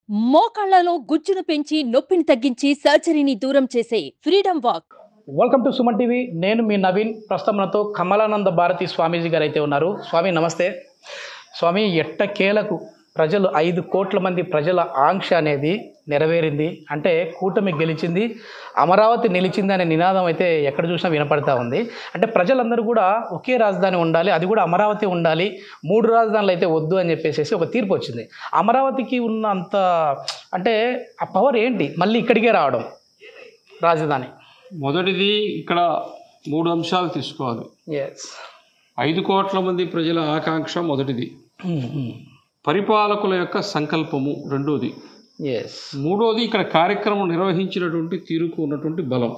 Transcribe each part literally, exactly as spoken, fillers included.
మోకాళ్లలో గుజ్జును పెంచి నొప్పిని తగ్గించి సర్జరీని దూరం చేసే freedom walk. Welcome to Suman TV. నేను మీ నవీన్. ప్రస్తుతం మనతో కమలానంద భారతి స్వామీజీ గారు అయితే ఉన్నారు. స్వామి నమస్తే. స్వామి, ఎట్టకేలకు ప్రజలు ఐదు కోట్ల మంది ప్రజల ఆంక్ష అనేది నెరవేరింది. అంటే కూటమి గెలిచింది, అమరావతి నిలిచింది అనే నినాదం అయితే ఎక్కడ చూసినా వినపడతా ఉంది. అంటే ప్రజలందరూ కూడా ఒకే రాజధాని ఉండాలి, అది కూడా అమరావతి ఉండాలి, మూడు రాజధానులు అయితే వద్దు అని చెప్పేసి ఒక తీర్పు వచ్చింది. అమరావతికి ఉన్న అంత అంటే ఆ పవర్ ఏంటి మళ్ళీ ఇక్కడికే రావడం రాజధాని? మొదటిది ఇక్కడ మూడు అంశాలు తీసుకోవాలి. ఎస్, ఐదు కోట్ల మంది ప్రజల ఆకాంక్ష మొదటిది. పరిపాలకుల యొక్క సంకల్పము రెండోది. ఎస్, మూడోది ఇక్కడ కార్యక్రమం నిర్వహించినటువంటి తీరుకు ఉన్నటువంటి బలం.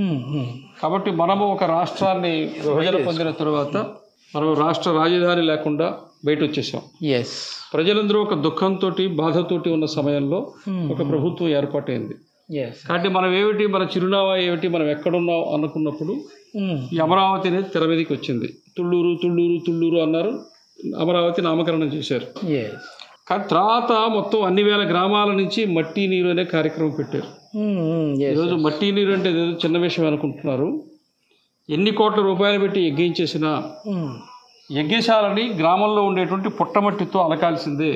కాబట్టి మనము ఒక రాష్ట్రాన్ని విభజన పొందిన తర్వాత మనం రాష్ట్ర రాజధాని లేకుండా బయట వచ్చేసాం. ఎస్, ప్రజలందరూ ఒక దుఃఖంతో బాధతోటి ఉన్న సమయంలో ఒక ప్రభుత్వం ఏర్పాటైంది. ఎస్, కాబట్టి మనం ఏమిటి, మన చిరునామా ఏమిటి, మనం ఎక్కడున్నాం అనుకున్నప్పుడు ఈ అమరావతి అనేది తెర మీదకి వచ్చింది. తుళ్ళూరు తుళ్ళూరు తుళ్ళూరు అన్నారు, అమరావతి నామకరణం చేశారు. ఎస్, కానీ తర్వాత మొత్తం అన్ని వేల గ్రామాల నుంచి మట్టి నీరు అనే కార్యక్రమం పెట్టారు. ఈరోజు మట్టి నీరు అంటే ఏదో చిన్న విషయం అనుకుంటున్నారు. ఎన్ని కోట్ల రూపాయలు పెట్టి యజ్ఞించేసినా యజ్ఞశాలని గ్రామంలో ఉండేటువంటి పుట్టమట్టితో అలకాల్సిందే,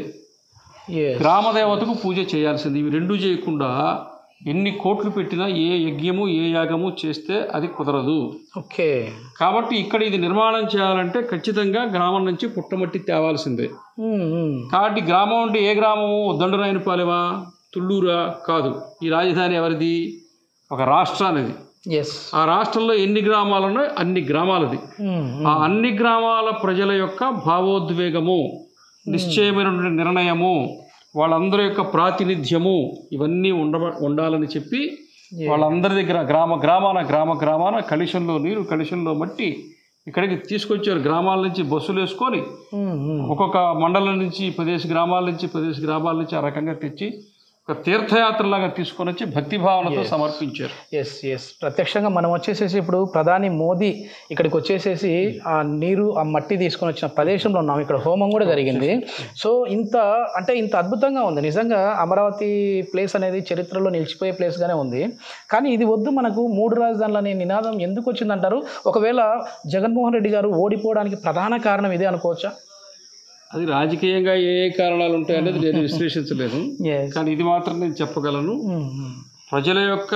గ్రామదేవతకు పూజ చేయాల్సింది. ఇవి రెండు చేయకుండా ఎన్ని కోట్లు పెట్టినా ఏ యజ్ఞము ఏ యాగము చేస్తే అది కుదరదు. ఓకే. కాబట్టి ఇక్కడ ఇది నిర్మాణం చేయాలంటే ఖచ్చితంగా గ్రామం నుంచి పుట్టమట్టి తేవాల్సిందే. కాబట్టి గ్రామం అంటే ఏ గ్రామము? దండరాయనపాలెమా, తుళ్ళూరా? కాదు. ఈ రాజధాని ఎవరిది? ఒక రాష్ట్రానిది. ఎస్, ఆ రాష్ట్రంలో ఎన్ని గ్రామాలు ఉన్నాయో అన్ని గ్రామాలది. ఆ అన్ని గ్రామాల ప్రజల యొక్క భావోద్వేగము, నిశ్చయమైనటువంటి నిర్ణయము, వాళ్ళందరి యొక్క ప్రాతినిధ్యము ఇవన్నీ ఉండ ఉండాలని చెప్పి వాళ్ళందరి దగ్గర గ్రామ గ్రామాన గ్రామ గ్రామాన కలుషంలో నీరు కలుషంలో మట్టి ఇక్కడికి తీసుకొచ్చారు. గ్రామాల నుంచి బస్సులు వేసుకొని ఒక్కొక్క మండలం నుంచి పదేసి గ్రామాల నుంచి పదేసి గ్రామాల నుంచి ఆ రకంగా తెచ్చి ఒక తీర్థయాత్రలాగా తీసుకొని వచ్చి భక్తి భావనతో సమర్పించారు. ఎస్ ఎస్ ప్రత్యక్షంగా మనం వచ్చేసేసి ఇప్పుడు ప్రధాని మోదీ ఇక్కడికి వచ్చేసేసి ఆ నీరు ఆ మట్టి తీసుకొని వచ్చిన ప్రదేశంలో ఉన్నాం. ఇక్కడ హోమం కూడా జరిగింది. సో ఇంత అంటే ఇంత అద్భుతంగా ఉంది నిజంగా. అమరావతి ప్లేస్ అనేది చరిత్రలో నిలిచిపోయే ప్లేస్గానే ఉంది. కానీ ఇది వద్దు మనకు మూడు రాజధానులు అనే నినాదం ఎందుకు వచ్చిందంటారు? ఒకవేళ జగన్మోహన్ రెడ్డి గారు ఓడిపోవడానికి ప్రధాన కారణం ఇదే అనుకోవచ్చా? అది రాజకీయంగా ఏ ఏ కారణాలు ఉంటాయనేది నేను విశ్లేషించలేదు. కానీ ఇది మాత్రం నేను చెప్పగలను, ప్రజల యొక్క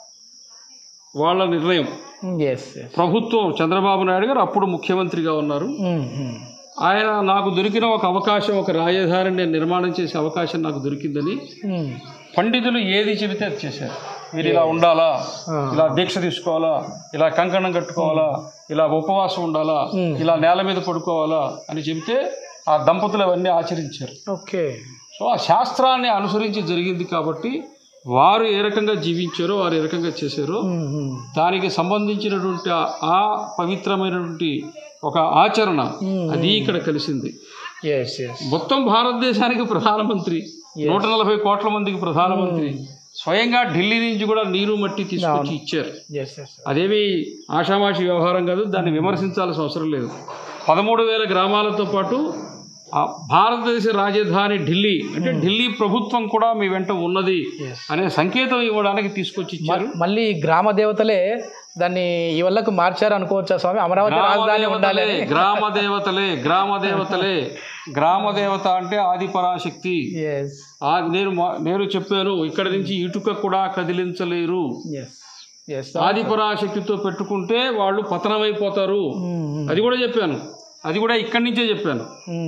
వాళ్ళ నిర్ణయం. ప్రభుత్వం చంద్రబాబు నాయుడు గారు అప్పుడు ముఖ్యమంత్రిగా ఉన్నారు. ఆయన నాకు దొరికిన ఒక అవకాశం, ఒక రాజధాని నేను నిర్మాణం చేసే అవకాశం నాకు దొరికిందని పండితులు ఏది చెబితే అది చేశారు. మీరు ఇలా ఉండాలా, ఇలా దీక్ష తీసుకోవాలా, ఇలా కంకణం కట్టుకోవాలా, ఇలా ఉపవాసం ఉండాలా, ఇలా నేల మీద పడుకోవాలా అని చెబితే ఆ దంపతులు అవన్నీ ఆచరించారు. ఓకే. సో ఆ శాస్త్రాన్ని అనుసరించి జరిగింది కాబట్టి వారు ఏ రకంగా జీవించారో వారు ఏ రకంగా చేశారో దానికి సంబంధించినటువంటి ఆ పవిత్రమైనటువంటి ఒక ఆచరణ అది ఇక్కడ కలిసింది. మొత్తం భారతదేశానికి ప్రధానమంత్రి, నూట నలభై కోట్ల మందికి ప్రధానమంత్రి స్వయంగా ఢిల్లీ నుంచి కూడా నీరు మట్టి తీసుకొచ్చి ఇచ్చారు. అదేమి ఆషామాషి వ్యవహారం కాదు, దాన్ని విమర్శించాల్సిన అవసరం లేదు. పదమూడు వేల గ్రామాలతో పాటు భారతదేశ రాజధాని ఢిల్లీ అంటే ఢిల్లీ ప్రభుత్వం కూడా మీ వెంట ఉన్నది అనే సంకేతం ఇవ్వడానికి తీసుకొచ్చి ఇచ్చారు. మళ్ళీ గ్రామ దేవతలే దాన్ని ఈ వల్లకు మార్చారు అనుకోవచ్చా స్వామి? అమరావతి రాజధాని ఉండాలి. గ్రామ దేవతలే గ్రామ దేవతలే గ్రామ దేవత అంటే ఆది పరాశక్తి. నేను నేను చెప్పాను, ఇక్కడ నుంచి ఇటుక కూడా కదిలించలేరు. ఆది పరాశక్తితో పెట్టుకుంటే వాళ్ళు పతనమైపోతారు. అది కూడా చెప్పాను, అది కూడా ఇక్కడి నుంచే చెప్పాను.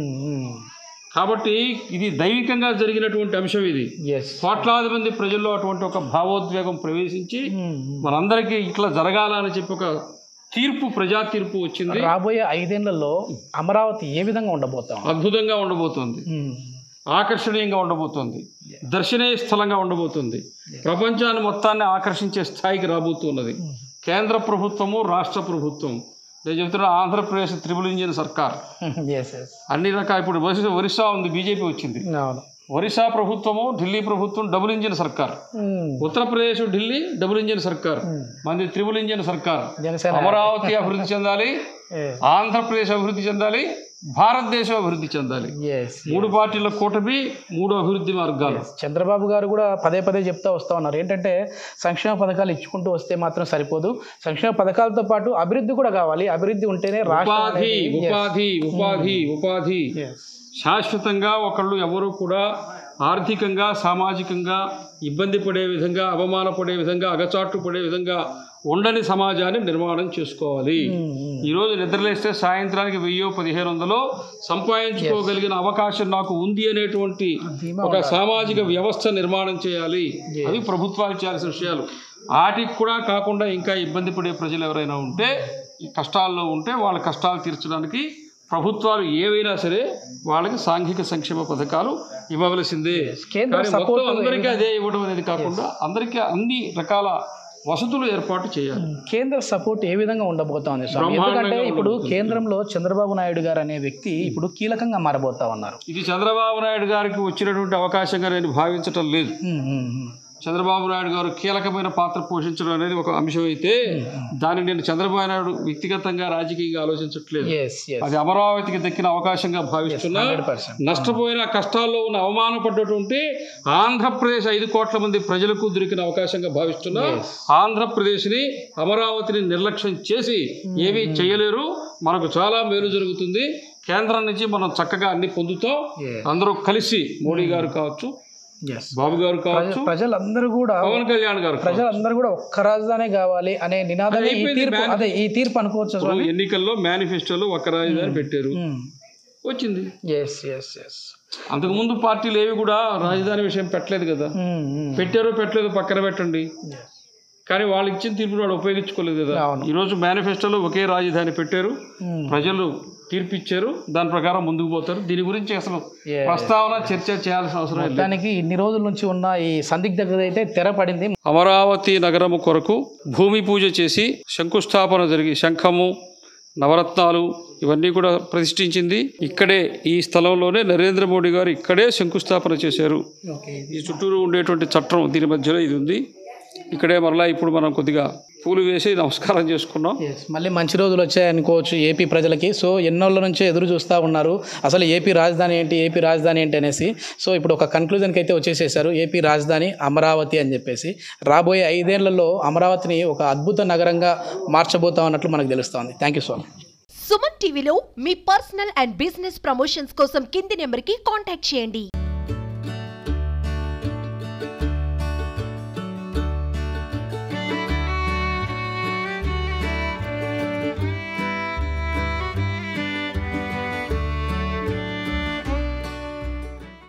కాబట్టి ఇది దైవికంగా జరిగినటువంటి అంశం. ఇది కోట్లాది మంది ప్రజల్లో అటువంటి ఒక భావోద్వేగం ప్రవేశించి మనందరికీ ఇట్లా జరగాలని చెప్పి ఒక తీర్పు, ప్రజా తీర్పు వచ్చింది. రాబోయే ఐదేళ్లలో అమరావతి ఏ విధంగా ఉండబోతాం? అద్భుతంగా ఉండబోతోంది, ఆకర్షణీయంగా ఉండబోతోంది, దర్శనీయ స్థలంగా ఉండబోతుంది, ప్రపంచాన్ని మొత్తాన్ని ఆకర్షించే స్థాయికి రాబోతున్నది. కేంద్ర ప్రభుత్వము, రాష్ట్ర ప్రభుత్వం, నేను చెప్తున్నా ఆంధ్రప్రదేశ్ త్రిబుల్ ఇంజిన్ సర్కార్, అన్ని రకాల ఇప్పుడు ఒరిస్సా ఒరిస్సా ఉంది, బీజేపీ వచ్చింది. ఒరిస్సా ప్రభుత్వము, ఢిల్లీ ప్రభుత్వం డబుల్ ఇంజిన్ సర్కార్. ఉత్తరప్రదేశ్ ఢిల్లీ డబుల్ ఇంజిన్ సర్కార్, మంది త్రిబుల్ ఇంజిన్ సర్కార్. అమరావతి అభివృద్ధి చెందాలి, ఆంధ్రప్రదేశ్ అభివృద్ధి చెందాలి, భారతదేశం అభివృద్ధి చెందాలి. మూడు పార్టీల కూటమి, మూడు అభివృద్ధి మార్గాలు. చంద్రబాబు గారు కూడా పదే పదే చెప్తా వస్తూ ఉన్నారు ఏంటంటే సంక్షేమ పథకాలు ఇచ్చుకుంటూ వస్తే మాత్రం సరిపోదు, సంక్షేమ పథకాలతో పాటు అభివృద్ధి కూడా కావాలి, అభివృద్ధి ఉంటేనే ఉపాధి ఉపాధి ఉపాధి ఉపాధి శాశ్వతంగా ఒకళ్ళు ఎవరు కూడా ఆర్థికంగా సామాజికంగా ఇబ్బంది పడే విధంగా, అవమానపడే విధంగా, అగచాట్లు పడే విధంగా ఉండని సమాజాన్ని నిర్మాణం చేసుకోవాలి. ఈరోజు నిద్రలేస్తే సాయంత్రానికి వెయ్యో పదిహేను వందలో సంపాదించుకోగలిగిన అవకాశం నాకు ఉంది అనేటువంటి ఒక సామాజిక వ్యవస్థ నిర్మాణం చేయాలి. అవి ప్రభుత్వాలు చేయాల్సిన విషయాలు. వాటికి కూడా కాకుండా ఇంకా ఇబ్బంది పడే ప్రజలు ఎవరైనా ఉంటే, కష్టాల్లో ఉంటే వాళ్ళ కష్టాలు తీర్చడానికి ప్రభుత్వాలు ఏవైనా సరే వాళ్ళకి సాంఘిక సంక్షేమ పథకాలు ఇవ్వవలసిందే. కానీ మొత్తం అందరికీ అదే ఇవ్వడం అనేది కాకుండా అందరికీ అన్ని రకాల వసతులు ఏర్పాటు చేయాలి. కేంద్ర సపోర్ట్ ఏ విధంగా ఉండబోతోంది? ఎందుకంటే ఇప్పుడు కేంద్రంలో చంద్రబాబు నాయుడు గారు అనే వ్యక్తి ఇప్పుడు కీలకంగా మారబోతా ఉన్నారు. ఇది చంద్రబాబు నాయుడు గారికి వచ్చినటువంటి అవకాశంగా నేను భావించటం లేదు. చంద్రబాబు నాయుడు గారు కీలకమైన పాత్ర పోషించడం అనేది ఒక అంశం అయితే దాన్ని నేను చంద్రబాబు నాయుడు వ్యక్తిగతంగా రాజకీయంగా ఆలోచించట్లేదు. అది అమరావతికి దక్కిన అవకాశంగా భావిస్తున్నా, నష్టపోయిన కష్టాల్లో ఉన్న అవమానపడ్డటువంటి ఆంధ్రప్రదేశ్ ఐదు కోట్ల మంది ప్రజలకు దొరికిన అవకాశంగా భావిస్తున్నా, ఆంధ్రప్రదేశ్ని అమరావతిని నిర్లక్ష్యం చేసి ఏమీ చేయలేరు. మనకు చాలా మేలు జరుగుతుంది. కేంద్రం నుంచి మనం చక్కగా అన్ని పొందుతాం. అందరూ కలిసి మోడీ గారు కావచ్చు, బాబు గారు కావచ్చు, ప్రజలందరూ కూడా, పవన్ కళ్యాణ్ గారు, ప్రజలందరూ కూడా ఒక్క రాజధాని కావాలి అనే నినాదమే ఈ తీర్పు. అదే ఈ తీర్పు అనుకోవచ్చు. ఎన్నికల్లో మేనిఫెస్టోలో ఒక్క రాజధాని పెట్టారు, వచ్చింది. అంతకుముందు పార్టీలు ఏవి కూడా రాజధాని విషయం పెట్టలేదు కదా. పెట్టారో పెట్టలేదు పక్కన పెట్టండి, కానీ వాళ్ళు ఇచ్చిన తీర్పును వాళ్ళు ఉపయోగించుకోలేదు కదా. ఈరోజు మేనిఫెస్టోలో ఒకే రాజధాని పెట్టారు, ప్రజలు తీర్పు ఇచ్చారు, దాని ప్రకారం ముందుకు పోతారు. దీని గురించి అసలు ప్రస్తావన చర్చ చేయాల్సిన అవసరం లేదు. దానికి ఇన్ని రోజుల నుంచి ఉన్న ఈ సందిగ్ధత అయితే తెరపడింది. అమరావతి నగరము కొరకు భూమి పూజ చేసి శంకుస్థాపన జరిగి శంఖము, నవరత్నాలు ఇవన్నీ కూడా ప్రతిష్ఠించింది ఇక్కడే, ఈ స్థలంలోనే నరేంద్ర మోడీ గారు ఇక్కడే శంకుస్థాపన చేశారు. ఈ చుట్టూరు ఉండేటువంటి చట్టం దీని మధ్యలో ఇది ఉంది. ఇక్కడే మరలా ఇప్పుడు మనం కొద్దిగా పూలు వేసి నమస్కారం చేసుకున్నాం. మళ్ళీ మంచి రోజులు వచ్చాయనుకోవచ్చు ఏపీ ప్రజలకి. సో ఎన్నోళ్ళ నుంచే ఎదురు చూస్తూ ఉన్నారు అసలు ఏపీ రాజధాని ఏంటి, ఏపీ రాజధాని ఏంటి అనేసి. సో ఇప్పుడు ఒక కన్క్లూజన్కి అయితే వచ్చేసేసారు, ఏపీ రాజధాని అమరావతి అని చెప్పేసి. రాబోయే ఐదేళ్లలో అమరావతిని ఒక అద్భుత నగరంగా మార్చబోతాం అన్నట్లు మనకు తెలుస్తోంది. Thank you so much. Suman టీవీలో మీ పర్సనల్ అండ్ బిజినెస్ ప్రమోషన్స్ కోసం కింది నెంబర్కి కాంటాక్ట్ చేయండి.